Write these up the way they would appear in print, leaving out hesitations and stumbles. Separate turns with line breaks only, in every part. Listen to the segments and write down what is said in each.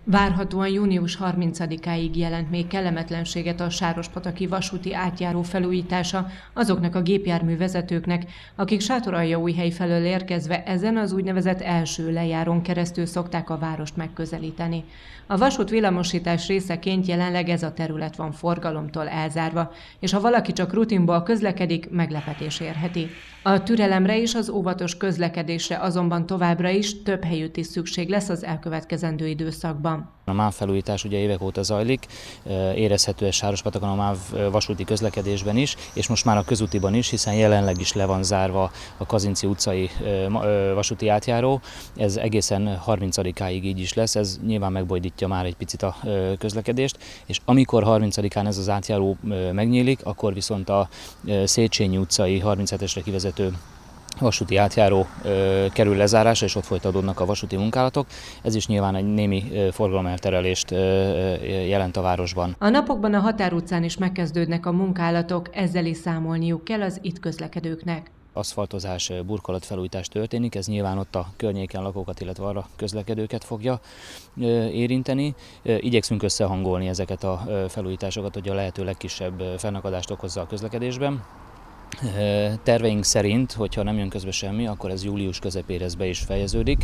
Várhatóan június 30-áig jelent még kellemetlenséget a Sárospataki vasúti átjáró felújítása azoknak a gépjárművezetőknek, akik Sátoraljaújhely felől érkezve ezen az úgynevezett első lejáron keresztül szokták a várost megközelíteni. A vasút villamosítás részeként jelenleg ez a terület van forgalomtól elzárva, és ha valaki csak rutinból közlekedik, meglepetés érheti. A türelemre és az óvatos közlekedésre azonban továbbra is több helyütt is szükség lesz az elkövetkezendő időszakban.
A MÁV felújítás ugye évek óta zajlik, érezhető ez Sárospatakon a MÁV vasúti közlekedésben is, és most már a közútiban is, hiszen jelenleg is le van zárva a Kazinczy utcai vasúti átjáró. Ez egészen 30-áig így is lesz, ez nyilván megbojdítja már egy picit a közlekedést, és amikor 30-án ez az átjáró megnyílik, akkor viszont a Széchenyi utcai 37-esre kivezető vasúti átjáró kerül lezárásra, és ott folytatódnak a vasúti munkálatok. Ez is nyilván egy némi forgalomelterelést jelent a városban.
A napokban a Határ utcán is megkezdődnek a munkálatok, ezzel is számolniuk kell az itt közlekedőknek.
Aszfaltozás, burkolatfelújítás történik, ez nyilván ott a környéken lakókat, illetve arra közlekedőket fogja érinteni. Igyekszünk összehangolni ezeket a felújításokat, hogy a lehető legkisebb fennakadást okozza a közlekedésben. Terveink szerint, hogyha nem jön közbe semmi, akkor ez július közepére be is fejeződik,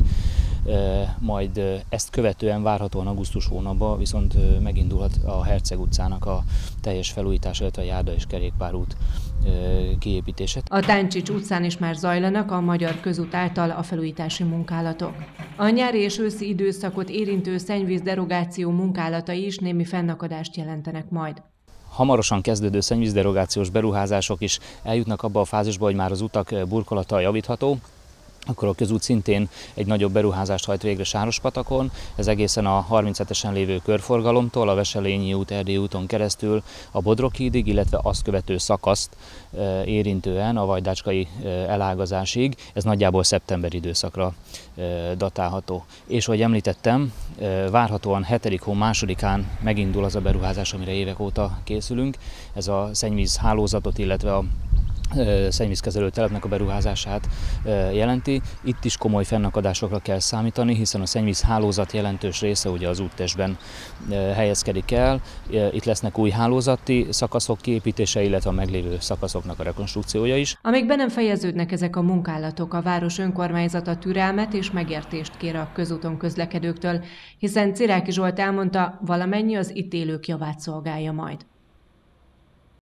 majd ezt követően várhatóan augusztus hónapban viszont megindulhat a Herceg utcának a teljes felújítása, illetve a járda és kerékpárút kiépítése.
A Táncsics utcán is már zajlanak a Magyar Közút által a felújítási munkálatok. A nyári és őszi időszakot érintő szennyvízderogáció munkálatai is némi fennakadást jelentenek majd.
Hamarosan kezdődő szennyvízderogációs beruházások is eljutnak abba a fázisba, hogy már az utak burkolata javítható. Akkor a közút szintén egy nagyobb beruházást hajt végre Sárospatakon. Ez egészen a 37-esen lévő körforgalomtól, a Veselényi út, Erdélyi úton keresztül a Bodrog hídig, illetve azt követő szakaszt érintően a Vajdácskai elágazásig. Ez nagyjából szeptember időszakra datálható. És ahogy említettem, várhatóan 7. hó 2-án megindul az a beruházás, amire évek óta készülünk. Ez a szennyvíz hálózatot, illetve a szennyvízkezelő telepnek a beruházását jelenti. Itt is komoly fennakadásokra kell számítani, hiszen a szennyvíz hálózat jelentős része ugye az úttestben helyezkedik el. Itt lesznek új hálózati szakaszok kiépítése, illetve a meglévő szakaszoknak a rekonstrukciója is.
Amíg be nem fejeződnek ezek a munkálatok, a város önkormányzata türelmet és megértést kér a közúton közlekedőktől, hiszen Ciráky Zsolt elmondta, valamennyi az itt élők javát szolgálja majd.